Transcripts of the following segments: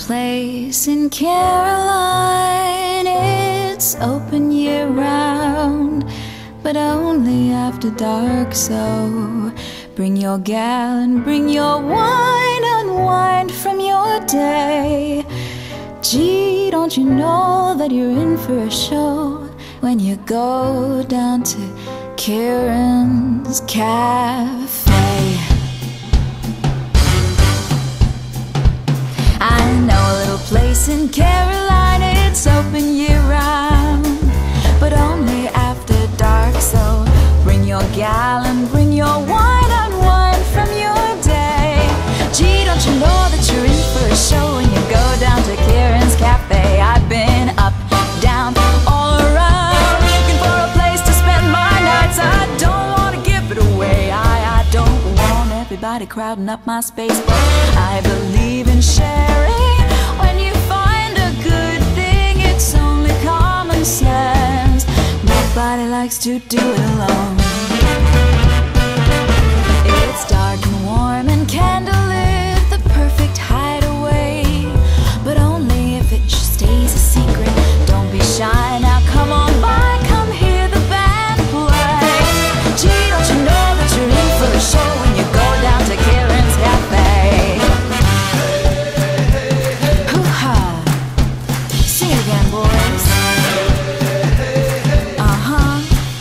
place in Caroline. It's open year round, but only after dark. So bring your gal and bring your wine, unwind from your day. Gee, don't you know that you're in for a show when you go down to Karen's Cafe? I know a little place in Caroline. It's open year round, but only after dark. So bring your gal and bring your wine, unwind from your day. Gee, don't you know that you're in for a show when you go down to Karen's Cafe? I've been up, down, all around, looking for a place to spend my nights. I don't want to give it away. I don't want everybody crowding up my space, but I believe in sharing. When you find a good thing, it's only common sense. Nobody likes to do it alone. It's dark and warm and candlelit, the perfect hideaway, but only if it stays a secret. Don't be shy now, come on by, come hear the band play. Gee, don't you know that you're in for a show when you go down to Karen's Cafe? Hoo-ha! Sing it again, boys. Uh-huh.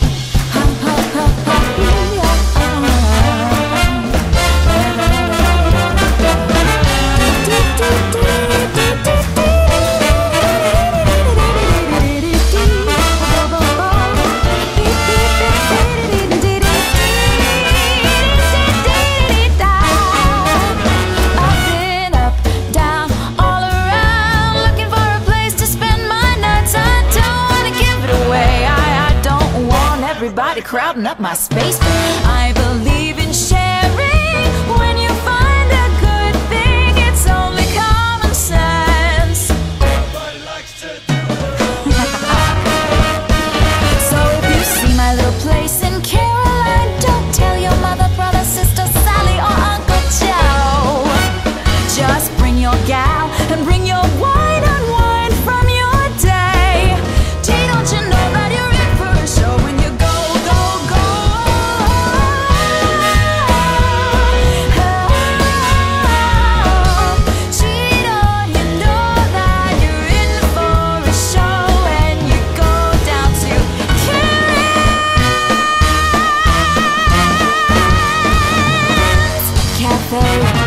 Everybody crowding up my space, but I believe in sharing. When you find a good thing, it's only common sense. Nobody likes to do it. So if you see my little place in Caroline, don't tell your mother, brother, sister, Sally, or Uncle Joe. Just bring your gal and bring your wine, unwind from your day. Gee, don't you know that you're in for a show when you go, go, go? Gee, don't you know that you're in for a show when you go down to Karen's Cafe?